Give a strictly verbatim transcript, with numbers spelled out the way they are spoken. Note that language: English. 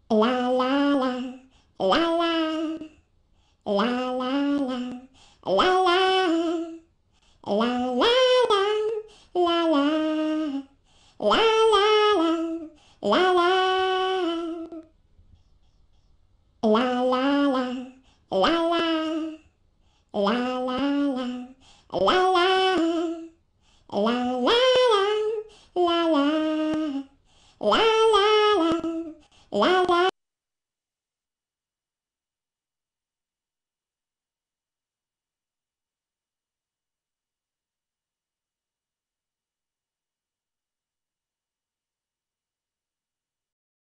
la la la, la la, la la la, la la, la la la, la la, la la la, la la, la la la, la la, la la la, la la, la